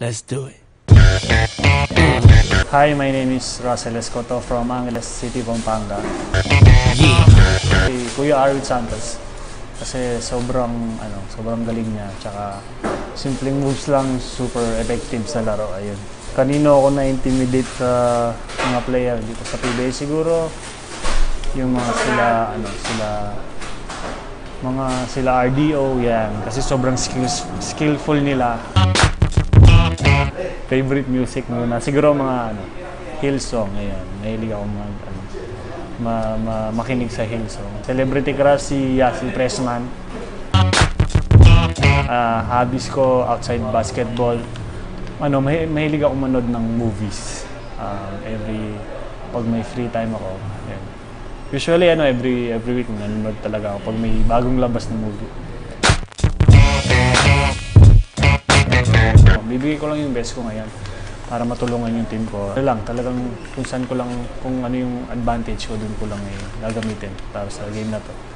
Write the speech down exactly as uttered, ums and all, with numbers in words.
Let's do it. Hi, my name is Russel Escoto from Angeles City, Pampanga. Yeah. Si Kuya Arvid Santos. Kasi sobrang ano, sobrang galing niya. Tsaka simpleng moves lang, super effective sa laro. Ayun. Kanino ako na-intimidate sa mga player dito sa P B A? Siguro yung mga sila ano, sila mga sila R D O yan. Kasi sobrang skills, skillful nila. Favorite music muna. Siguro mga ano, hill song. Ayan. Mahilig ako mag, ano, ma, ma, makinig sa hill song. Celebrity crush si Yasi Pressman. Uh, hobbies ko outside basketball. Ano, mahi, mahilig ako manood ng movies. Uh, every, pag may free time ako. Ayan. Usually, ano, every, every week nanonood talaga ako pag may bagong labas na movie. Bibigay ko lang yung best ko ngayon para matulungan yung team ko. Ano lang, talagang kung saan ko lang, kung ano yung advantage ko, dun ko lang eh, gagamitin para sa game na to.